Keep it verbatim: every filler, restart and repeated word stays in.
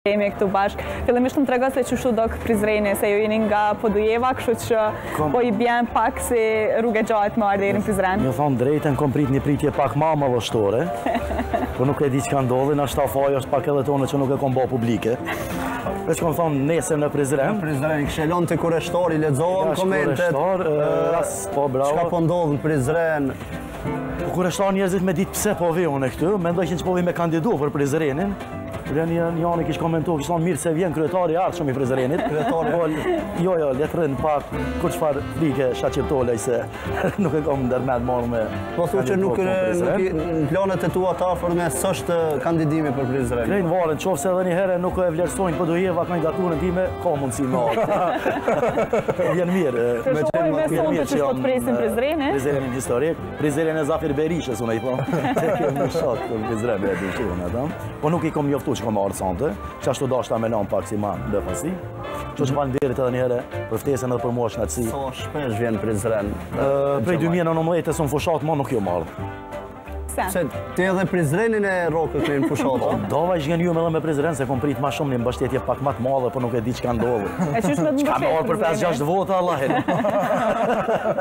Jemi këtu bashkë. Fillimisht më trego se çështu do Prizreni, se ju jeni nga Podujeva, kështu që po i bjen pak si rrugë gjatë më ardhi në Prizren. Më thonë drejtën, kom prit një pritje pak ma më vështore, po nuk e di çka ndodhi, na shta fajo është pak edhe tonë që nuk e kom bë publike. Veç kom thonë nesër në Prizren. Në Prizren, këshelon të kureshtori, lexohen komentet. Po bravo. Çka po ndodh në Prizren? Kureshtar njerëzit me ditë pse po vi unë këtu, mendojnë që po vi me kandidu për Prizrenin. Një janë kishë komentu, kishë thonë mirë se vjen kryetari ardhë shumë i Prizrenit. Kryetari, po, jo, jo, letërën pak, kur qëfar frike shaqirtolej se nuk e kom ndërmet marrë me... Po thu që nuk në planet e tua të afër me sështë kandidimi për Prizren. Krejnë varen, qofë se edhe një herë nuk e vlerësojnë Podujeva kandidaturën time, ka mundësi me ardhë. Vjen mirë. Të shumë i beson të që shtot presin Prizreni. Prizrenin historik, Prizren e Zafir Berishës, unë i thonë. Se kemë në shot për Prizren, e di që unë, po nuk i kom njoftu që kom ardhë sante, që ashtu dashta me lanë pak si ma në fasi. Që që falenderit edhe njëre për ftesën edhe për mua shnatësi. Sa shpesh vjen Prizren? Prej dy mijë e nëntëmbëdhjetë e fushat, ma nuk jo marrë. Se ti edhe Prizrenin e rokë këtë në fushat? Dova i shgen ju me dhe me Prizren, se kom prit ma shumë një mbështetje pak ma të madhe, po nuk e di që ka ndodhë. E që shme të mbështetje? Që ka marrë për pesë gjashtë vota, Allahin.